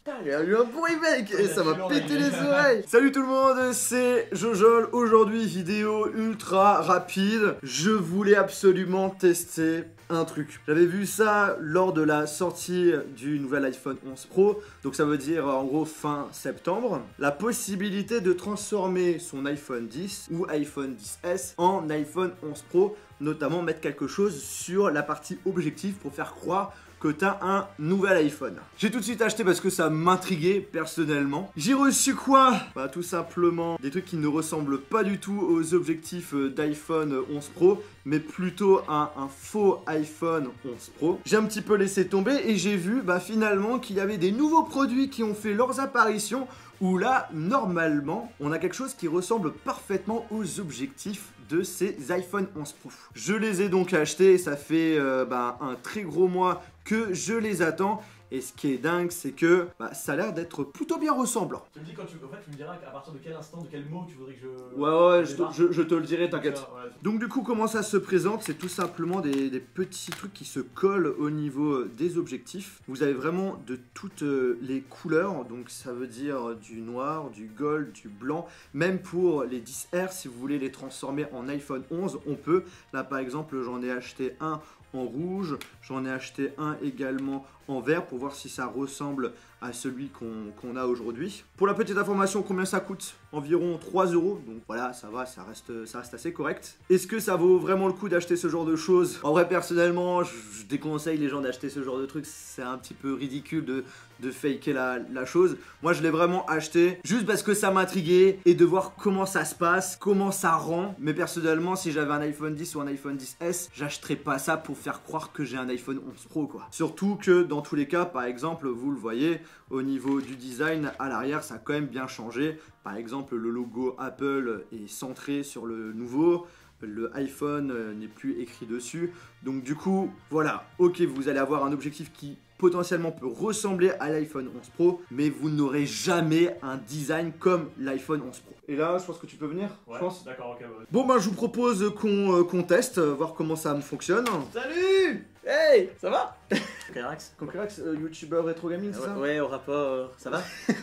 Putain, il a eu un bruit mec et ça m'a pété les oreilles. Salut tout le monde, c'est Jojol. Aujourd'hui, vidéo ultra rapide. Je voulais absolument tester un truc. J'avais vu ça lors de la sortie du nouvel iPhone 11 Pro, donc ça veut dire en gros fin septembre. La possibilité de transformer son iPhone 10 ou iPhone 10S en iPhone 11 Pro, notamment mettre quelque chose sur la partie objectif pour faire croire que t'as un nouvel iPhone. J'ai tout de suite acheté parce que ça m'intriguait personnellement. J'ai reçu quoi? Bah tout simplement des trucs qui ne ressemblent pas du tout aux objectifs d'iPhone 11 Pro, mais plutôt un faux iPhone 11 Pro. J'ai un petit peu laissé tomber et j'ai vu finalement qu'il y avait des nouveaux produits qui ont fait leurs apparitions où là, normalement, on a quelque chose qui ressemble parfaitement aux objectifs de ces iPhone 11 Pro. Je les ai donc achetés, ça fait un très gros mois que je les attends. Et ce qui est dingue, c'est que ça a l'air d'être plutôt bien ressemblant. Tu me dis quand tu... En fait, tu me diras à partir de quel instant, de quel mot tu voudrais que je... Ouais, je te le dirai, t'inquiète. Ouais. Donc du coup, comment ça se présente? C'est tout simplement des petits trucs qui se collent au niveau des objectifs. Vous avez vraiment de toutes les couleurs, donc ça veut dire du noir, du gold, du blanc. Même pour les 10R, si vous voulez les transformer en iPhone 11, on peut. Là par exemple, j'en ai acheté un en rouge, j'en ai acheté un également en vert pour voir si ça ressemble à celui qu'on a aujourd'hui. Pour la petite information, combien ça coûte? Environ 3 €, donc voilà, ça va, ça reste assez correct. Est-ce que ça vaut vraiment le coup d'acheter ce genre de choses? En vrai, personnellement, je déconseille les gens d'acheter ce genre de trucs, c'est un petit peu ridicule de faker la chose. Moi, je l'ai vraiment acheté juste parce que ça m'intriguait et de voir comment ça se passe, comment ça rend. Mais personnellement, si j'avais un iPhone 10 ou un iPhone 10S, j'achèterais pas ça pour faire croire que j'ai un iPhone 11 Pro, quoi. Surtout que dans tous les cas, par exemple, vous le voyez, au niveau du design, à l'arrière, ça a quand même bien changé. Par exemple, le logo Apple est centré sur le nouveau. Le iPhone n'est plus écrit dessus. Donc du coup, voilà, ok, vous allez avoir un objectif qui potentiellement peut ressembler à l'iPhone 11 Pro, mais vous n'aurez jamais un design comme l'iPhone 11 Pro. Et là, je pense que tu peux venir, Ouais, je pense. d'accord, ok. Ouais. Bon, je vous propose qu'on teste, voir comment ça fonctionne. Salut! Hey, ça va? Conquerax. Conquerax, youtubeur rétro gaming, c'est ça? Ouais, au rapport, ça va?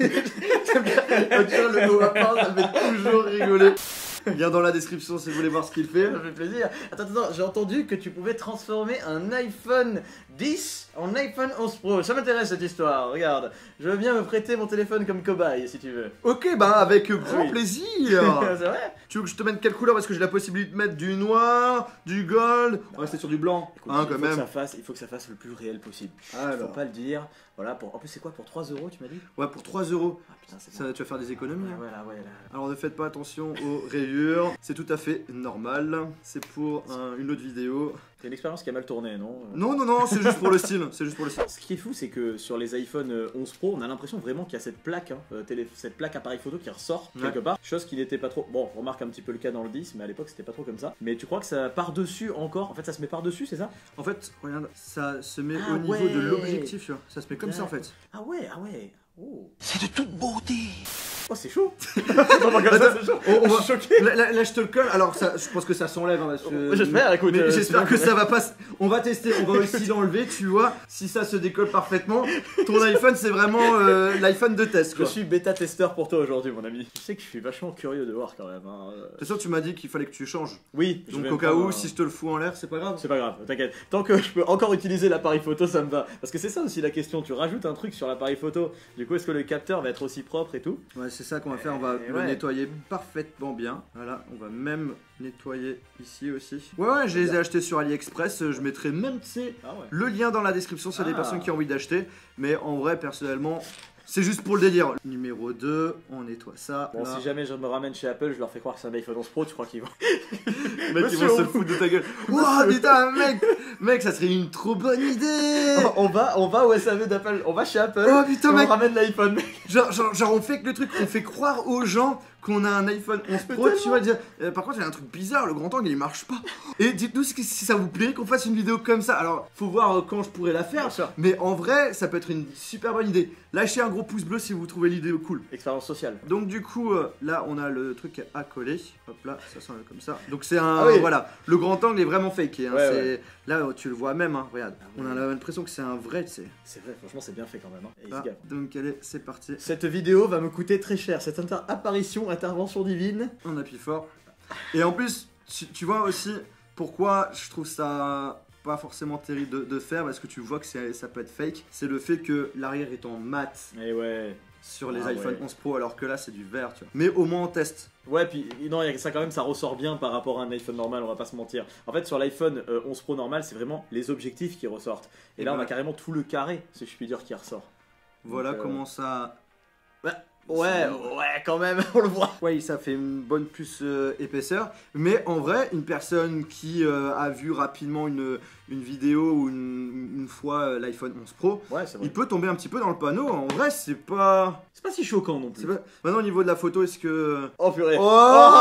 Le mot à part, ça fait toujours rigoler. Lien dans la description si vous voulez voir ce qu'il fait. Ça fait plaisir. Attends, j'ai entendu que tu pouvais transformer un iPhone 10 en iPhone 11 Pro. Ça m'intéresse cette histoire, regarde. Je veux bien me prêter mon téléphone comme cobaye si tu veux. Ok, avec grand plaisir. C'est vrai? Tu veux que je te mette quelle couleur? Parce que j'ai la possibilité de mettre du noir, du gold. On va rester sur du blanc. Écoute, Quand même. Il faut que ça fasse le plus réel possible. Alors. Faut pas le dire. Voilà, en plus c'est quoi pour 3 € tu m'as dit? Ouais, pour 3 €. Ah putain, c'est Ça, tu vas faire des économies. bon. Hein. Voilà, ouais, là. Alors ne faites pas attention aux rayures. C'est tout à fait normal. C'est pour une autre vidéo. C'est une expérience qui a mal tourné, non? Non, c'est juste pour le style. C'est juste pour le style. Ce qui est fou, c'est que sur les iPhone 11 Pro, on a l'impression vraiment qu'il y a cette plaque, cette plaque appareil photo qui ressort quelque part. Chose qui n'était pas trop. Bon, on remarque un petit peu le cas dans le 10, mais à l'époque c'était pas trop comme ça. Mais tu crois que ça part dessus encore? En fait, ça se met par dessus, c'est ça? En fait, regarde, ça se met Ah au niveau ouais. de l'objectif, tu vois. Ça se met comme ça en fait. Ah ouais. Oh. C'est de toute beauté. Oh, c'est chaud. Attends, on va- Je suis choqué. Là, je te le colle. Alors, ça, je pense que ça s'enlève. Hein, parce que- J'espère, écoute. Mais j'espère que sinon- ça va pas. On va tester. On va aussi l'enlever, tu vois. Si ça se décolle parfaitement, ton iPhone, c'est vraiment l'iPhone de test, Je quoi. suis bêta-testeur pour toi aujourd'hui, mon ami. Tu sais que je suis vachement curieux de voir quand même. Hein. C'est sûr, tu m'as dit qu'il fallait que tu changes. Oui, je Donc, vais au me cas prendre où, un- si je te le fous en l'air, c'est pas grave. C'est pas grave, t'inquiète. Tant que je peux encore utiliser l'appareil photo, ça me va. Parce que c'est ça aussi la question. Tu rajoutes un truc sur l'appareil photo. Du coup, est-ce que le capteur va être aussi propre et tout? Ouais, c'est ça qu'on va faire. On va le ouais. nettoyer parfaitement bien. Voilà, on va même nettoyer ici aussi. Ouais, je les ai achetés sur AliExpress. Je mettrai même, tu sais, Ah ouais. le lien dans la description s'il y a des Ah. personnes qui ont envie d'acheter. Mais en vrai, personnellement, c'est juste pour le délire. Numéro 2, on nettoie ça. Bon, là. si jamais je me ramène chez Apple, je leur fais croire que c'est un iPhone 11 Pro, tu crois qu'ils vont. Mec, ils vont se foutre de ta gueule. Ouah, putain, mec, ça serait une trop bonne idée. on va au SAV d'Apple, on va chez Apple. Oh putain, et on mec. ramène l'iPhone, mec. Genre, on fait que le truc, on fait croire aux gens qu'on a un iPhone 11 Pro, tu vas dire par contre il y a un truc bizarre, le grand angle il marche pas. Et dites-nous si ça vous plaît qu'on fasse une vidéo comme ça. Alors faut voir quand je pourrais la faire, mais en vrai ça peut être une super bonne idée. Lâchez un gros pouce bleu si vous trouvez l'idée cool. Expérience sociale. Donc du coup là on a le truc à coller. Hop là, ça sent comme ça. Donc c'est un voilà, le grand angle est vraiment fake hein. Là tu le vois même hein. Regarde, on a l'impression que c'est un vrai, tu sais. C'est vrai, franchement c'est bien fait quand même hein. Donc allez, c'est parti. Cette vidéo va me coûter très cher, cette intervention divine. On appuie fort. Et en plus, tu vois aussi pourquoi je trouve ça pas forcément terrible de faire, parce que tu vois que ça peut être fake. C'est le fait que l'arrière est en mat. Et ouais. Sur les iPhone 11 Pro, alors que là c'est du verre, tu vois. Mais au moins on teste. Ouais, puis non, ça quand même, ça ressort bien par rapport à un iPhone normal, on va pas se mentir. En fait, sur l'iPhone 11 Pro normal, c'est vraiment les objectifs qui ressortent. Et là, on a carrément tout le carré, si je puis dire, qui ressort. Voilà comment ça... Ouais, quand même, on le voit. Ouais, ça fait une bonne plus épaisseur. Mais en vrai, une personne qui a vu rapidement une vidéo ou une fois l'iPhone 11 Pro, il peut tomber un petit peu dans le panneau. En vrai, c'est pas si choquant non plus. Maintenant, au niveau de la photo, est-ce que... Oh purée. Oh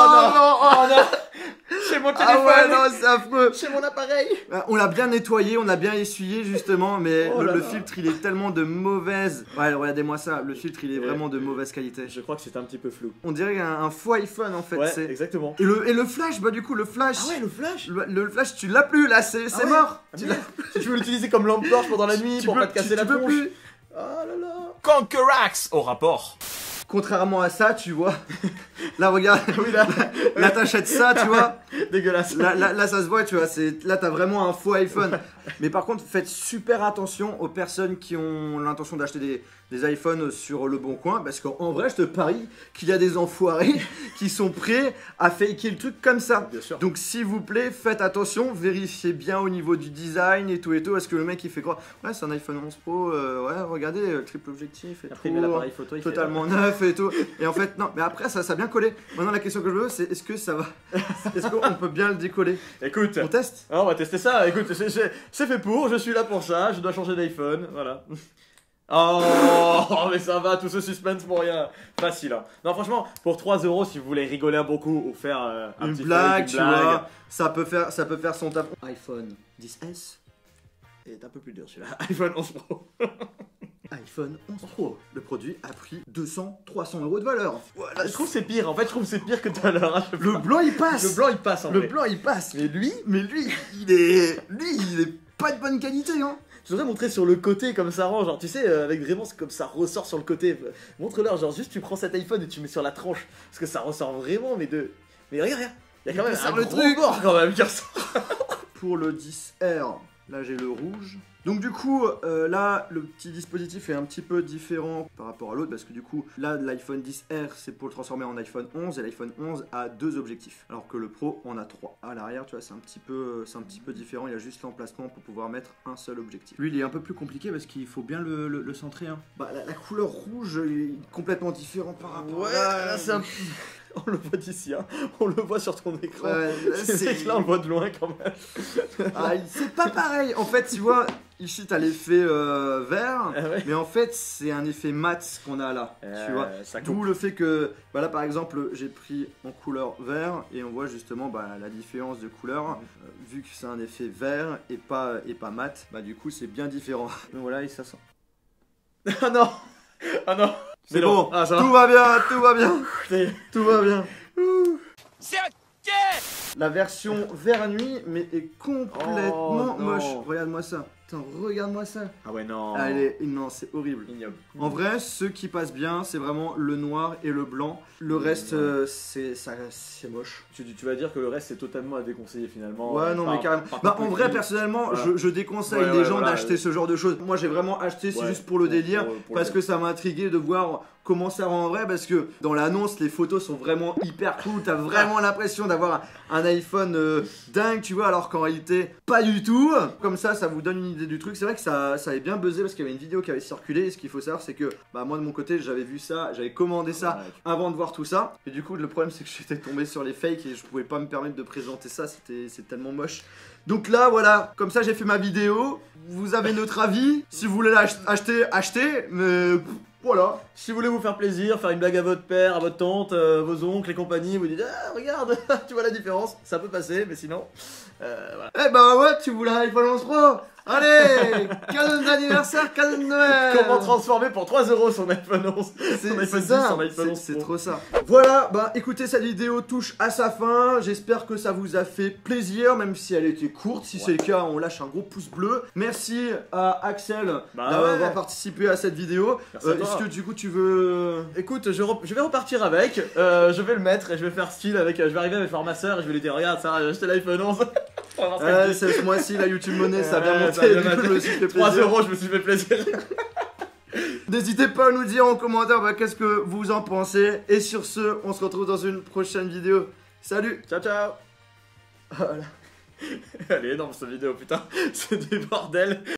non. Chez mon téléphone. Ah ouais, non, c'est affreux. Chez mon appareil. On l'a bien nettoyé, on l'a bien essuyé justement, mais le filtre il est tellement de mauvaise... Ouais, regardez-moi ça, le filtre il est vraiment de mauvaise qualité. Je crois que c'est un petit peu flou. On dirait un faux iPhone en fait. Ouais, exactement. Et le flash, bah du coup le flash... Ah ouais, le flash. Le flash tu l'as plus là, c'est mort. Si tu veux l'utiliser comme lampe torche pendant la nuit pour pas te casser la tronche. Plus. Oh là là. Conquerax au rapport. Contrairement à ça, tu vois, là regarde, là t'achètes ça, tu vois, dégueulasse. Là ça se voit, tu vois, là t'as vraiment un faux iPhone. Mais par contre, faites super attention aux personnes qui ont l'intention d'acheter des iPhones sur le bon coin, parce qu'en vrai, je te parie qu'il y a des enfoirés qui sont prêts à faker le truc comme ça. Bien sûr. Donc s'il vous plaît, faites attention, vérifiez bien au niveau du design et tout, est-ce que le mec il fait quoi? Ouais, c'est un iPhone 11 Pro, ouais, regardez, triple objectif et après, il met l'appareil photo, il totalement neuf et tout. Et en fait, non, mais après ça a bien collé. Maintenant, la question que je veux, c'est est-ce que ça va? Est-ce qu'on peut bien le décoller? Écoute, on teste? On va tester ça. Écoute, c'est fait pour, je suis là pour ça, je dois changer d'iPhone, voilà. Oh, mais ça va, tout ce suspense pour rien. Facile, hein. Non, franchement, pour 3 € si vous voulez rigoler un bon coup ou faire un petit blague, fake, tu vois, ça peut faire son taf. iPhone 10S est un peu plus dur celui-là. iPhone 11 Pro. iPhone 11 Pro. Le produit a pris 200-300 € de valeur. Voilà, je trouve que c'est pire. En fait, je trouve que c'est pire que tout à l'heure. Hein. Le blanc il passe. Le blanc il passe. En vrai. Blanc il passe. Mais lui, il est pas de bonne qualité, hein. Je voudrais montrer sur le côté comme ça rend, genre tu sais, avec vraiment comme ça ressort sur le côté. Montre-leur, genre juste tu prends cet iPhone et tu mets sur la tranche, parce que ça ressort vraiment, mais regarde, il y a quand même un gros bord quand même qui ressort. Pour le 10R, là j'ai le rouge. Donc du coup, là, le petit dispositif est un petit peu différent par rapport à l'autre, parce que du coup, là, l'iPhone 10R, c'est pour le transformer en iPhone 11, et l'iPhone 11 a 2 objectifs, alors que le Pro en a 3. À l'arrière, tu vois, c'est un petit peu différent, il y a juste l'emplacement pour pouvoir mettre un seul objectif. Lui, il est un peu plus compliqué, parce qu'il faut bien le centrer, hein. Bah, la couleur rouge est complètement différente par rapport à... là, c'est un... On le voit d'ici, hein. On le voit sur ton écran. C'est là, on le voit de loin quand même. Ah, c'est pas pareil. En fait, tu vois, ici t'as l'effet vert, mais en fait c'est un effet mat qu'on a là. Tu vois. D'où le fait que, bah là par exemple, j'ai pris en couleur vert et on voit justement la différence de couleur. Vu que c'est un effet vert et pas mat, bah du coup c'est bien différent. Donc voilà, et ça sent. Ah non. Ah non. C'est bon, tout va bien, tout va bien. C'est ok. La version vert nuit, mais est complètement moche. Regarde-moi ça. Attends, regarde-moi ça. Ah ouais, non. Allez, non, c'est horrible. Ignoble. En vrai, ceux qui passent bien, c'est vraiment le noir et le blanc. Le reste, c'est moche. Tu vas dire que le reste, c'est totalement à déconseiller finalement. Ouais, non, mais carrément. Bah, en vrai, personnellement, je déconseille les gens d'acheter ce genre de choses. Moi, j'ai vraiment acheté, c'est juste pour le délire, parce que ça m'a intrigué de voir comment ça rend en vrai, parce que dans l'annonce, les photos sont vraiment hyper cool. T'as vraiment l'impression d'avoir un iPhone dingue, tu vois, alors qu'en réalité, pas du tout. Comme ça vous donne une idée du truc. C'est vrai que ça avait bien buzzé parce qu'il y avait une vidéo qui avait circulé. Et ce qu'il faut savoir, c'est que bah, moi de mon côté, j'avais vu ça, j'avais commandé ça avant de voir tout ça. Et du coup, le problème, c'est que j'étais tombé sur les fakes et je pouvais pas me permettre de présenter ça. C'est tellement moche. Donc là, voilà, comme ça, j'ai fait ma vidéo. Vous avez notre avis. Si vous voulez l'acheter, achetez. Mais Voilà. Si vous voulez vous faire plaisir, faire une blague à votre père, à votre tante, vos oncles et compagnie, vous dites ah regarde, tu vois la différence, ça peut passer, mais sinon, voilà. Eh ben ouais, tu voulais un iPhone 11 Pro. Allez, cadeau d'anniversaire, cadeau de Noël. Comment transformer pour 3 € son iPhone 11, son iPhone 10, son iPhone 11 c'est Pro. trop ça. Voilà, bah écoutez, cette vidéo touche à sa fin. J'espère que ça vous a fait plaisir, même si elle était courte. Si c'est le cas, on lâche un gros pouce bleu. Merci à Axel d'avoir participé à cette vidéo. Est-ce que du coup tu veux... Écoute, je vais repartir avec, je vais le mettre et je vais faire style avec, je vais arriver avec ma soeur et je vais lui dire regarde Sarah, j'ai acheté l'iPhone 11. C'est ce mois-ci la YouTube Money, ça a bien monté, du coup je me suis fait plaisir. 3 €, je me suis fait plaisir. N'hésitez pas à nous dire en commentaire qu'est-ce que vous en pensez. Et sur ce, on se retrouve dans une prochaine vidéo. Salut. Ciao ciao. Voilà. Elle est énorme cette vidéo, putain, c'est du bordel.